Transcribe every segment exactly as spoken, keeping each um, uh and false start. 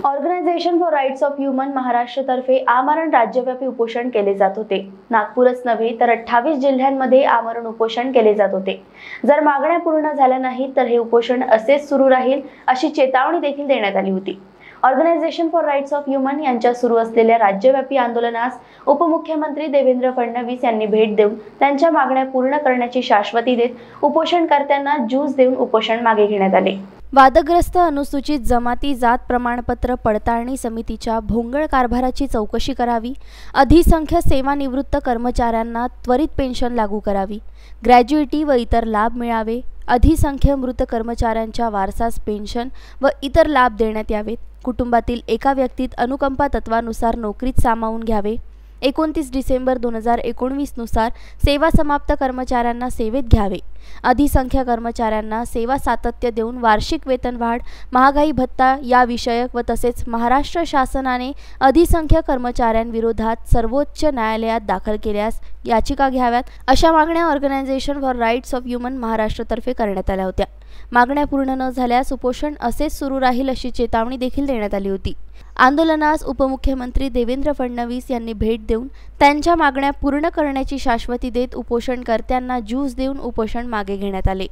Organisation for rights of human महाराष्ट्रतर्फे आमरण राज्यव्यापी उपोषण केले जात होते। नागपूरच नव्हे तर अठ्ठावीस जिल्ह्यांमध्ये आमरण उपोषण केले जात होते। जर मागण्या पूर्ण झाल्या नाहीत तर हे उपोषण असेच सुरू राहील अशी चेतावणी देखील देण्यात आली होती। Organisation for rights of human यांच्या सुरू असलेल्या राज्यव्यापी आंदोलनास उपमुख्यमंत्री देवेंद्र फडणवीस यांनी भेट देऊन त्यांच्या मागण्या पूर्ण करण्याची शाश्वती देत उपोषणकर्त्यांना ज्यूस देऊन उपोषण मागे घेण्यात आले। वादग्रस्त अनुसूचित जमाती जात प्रमाणपत्र पडताळणी समितीच्या भोंगळ कारभाराची चौकशी करावी, अधिसंख्य सेवानिवृत्त कर्मचाऱ्यांना त्वरित पेन्शन लागू करावी, ग्रॅज्युइटी व इतर लाभ मिळावे, अधिसंख्य मृत कर्मचाऱ्यांच्या वारसास पेन्शन व इतर लाभ देण्यात यावेत, कुटुंबातील एका व्यक्तीत अनुकंपा तत्वानुसार नोकरीत सामावून घ्यावे, एकोणतीस डिसेंबर दोन हजार एकोणवीस नुसार सेवा समाप्त कर्मचाऱ्यांना सेवेत घ्यावे, अधिसंख्य कर्मचाऱ्यांना सेवा सातत्य देऊन वार्षिक वेतनवाढ, महागाई भत्ता या विषयक व तसेच महाराष्ट्र शासनाने अधिसंख्य कर्मचाऱ्यांविरोधात सर्वोच्च न्यायालयात दाखल केल्यास याचिका घ्याव्यात, अशा मागण्या organisation for rights of human महाराष्ट्रतर्फे करण्यात आल्या होत्या। मागण्या पूर्ण न झाल्यास उपोषण असेच सुरू राहील अशी चेतावणी देखील देण्यात आली होती। आंदोलनास उपमुख्यमंत्री देवेंद्र फडणवीस यांनी भेट देऊन त्यांच्या मागण्या पूर्ण करण्याची शाश्वती देत उपोषणकर्त्यांना ज्यूस देऊन उपोषण मागे घेण्यात आले।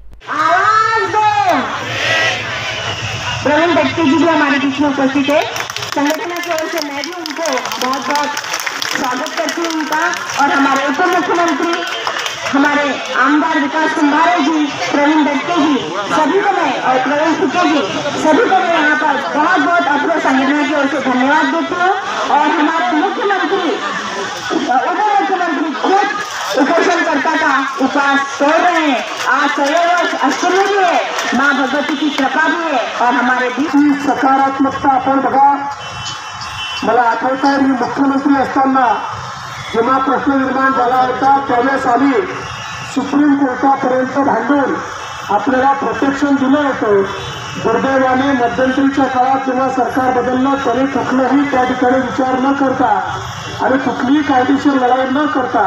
प्रवीण दत्ते जी भी हमारे बीच में उपस्थित है, संगठन की ओर से मैं भी उनको बहुत बहुत स्वागत करती हूँ उनका। और हमारे उप मुख्यमंत्री हमारे आमदार विकास कुंभारे जी, प्रवीण दत्ते जी, सभी को मैं और प्रवीण फुके जी, सभी को मैं यहाँ पर बहुत बहुत अपने संगठन की ओर से धन्यवाद देती हूँ। और हमारे मुख्यमंत्री उप मुख्यमंत्री खुद उपोषणकर्ता का उपवास तोड़ रहे हैं। आज सदैव अष्टमी भी है, माँ भगवती की कृपा भी है और हमारे बीच सकारात्मकता आपण बघा। मला आठवत आहे मी मुख्यमंत्री असताना जेव्हा प्रश्न निर्माण झाला होता त्यावेळेस आम्ही सुप्रीम कोर्टापर्यंत भांडून आपल्याला प्रोटेक्शन दिलं होतं। दुर्दैवाने मध्यंतरीच्या काळात जेव्हा सरकार बदललं त्याने कुठलाही त्या ठिकाणी विचार न करता आणि कुठलीही कायदेशीर लढाई न करता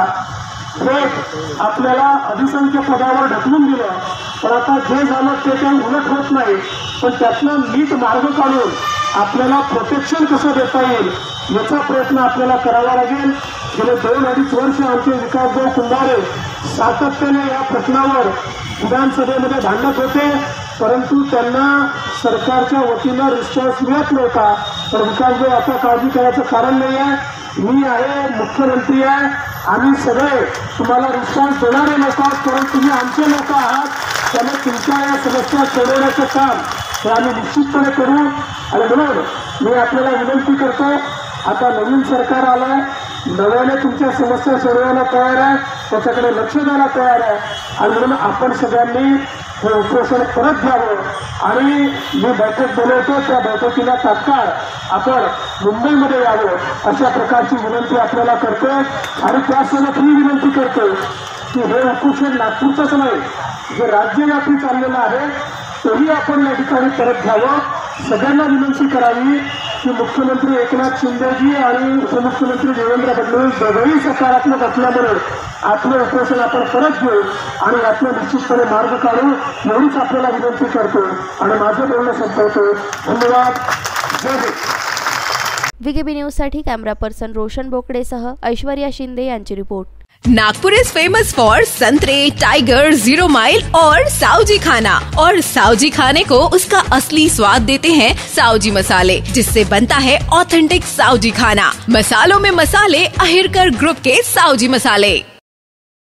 थेट आपल्याला अधिसंख्य पदावर ढकलून दिलं। पण आता जे झालं ते काही उलट होत नाही, पण त्यातनं नीट मार्ग काढून आपल्याला प्रोटेक्शन कसं देता येईल याचा प्रयत्न आपल्याला करावा लागेल। गेले दोन अडीच वर्ष आमचे विकासभाऊ कुंभारे सातत्याने या प्रश्नावर विधानसभेमध्ये भांडत होते, परंतु त्यांना सरकारच्या वतीनं रिस्पॉन्स मिळत नव्हता। तर विकासभाऊ आता काळजी करायचं कारण नाही आहे, मी आहे, मुख्यमंत्री आहे, आम्ही सगळे तुम्हाला रिस्पॉन्स देणारे लोक आहात, कारण तुम्ही आमचे लोक आहात। त्यामुळे तुमच्या या समस्या सोडवण्याचं काम हे आम्ही निश्चितपणे करू। आणि म्हणून मी आपल्याला विनंती करतो, आता नवीन सरकार आलंय, नव्याने तुमच्या समस्या सोडवायला तयार आहे, त्याच्याकडे लक्ष द्यायला तयार आहे। आणि म्हणून आपण सगळ्यांनी हे उपोषण परत घ्यावं आणि जी बैठक बोलवतो त्या बैठकीला तात्काळ आपण मुंबईमध्ये यावं अशा प्रकारची विनंती आपल्याला करतो। आणि त्यासोबत ही विनंती करतो की हे उपोषण नागपूरचंच नाही, जे राज्यव्यापी चाललेलं आहे तोही आपण या ठिकाणी परत घ्यावं। सगळ्यांना विनंती करावी की मुख्यमंत्री एकनाथ शिंदेजी आणि उपमुख्यमंत्री देवेंद्र फडणवीस दोघेही सकारात्मक असल्यामुळे आपलं उपोषण आपण परत घेऊ आणि यातनं निश्चितपणे मार्ग काढू एवढीच आपल्याला विनंती करतो आणि माझं बोलणं संपवतो। धन्यवाद। जय हिंद। वीकेबी न्यूज साठी कॅमेरा पर्सन रोशन बोकडेसह ऐश्वर्या शिंदे यांची report. Nagpur is famous for santre, tiger, zero mile और साउजी खाना। और साउजी खाने को उसका असली स्वाद देते हैं साउजी मसाले, जिससे बनता है ऑथेंटिक साउजी खाना। मसालों में मसाले अहिरकर ग्रुप के साउजी मसाले।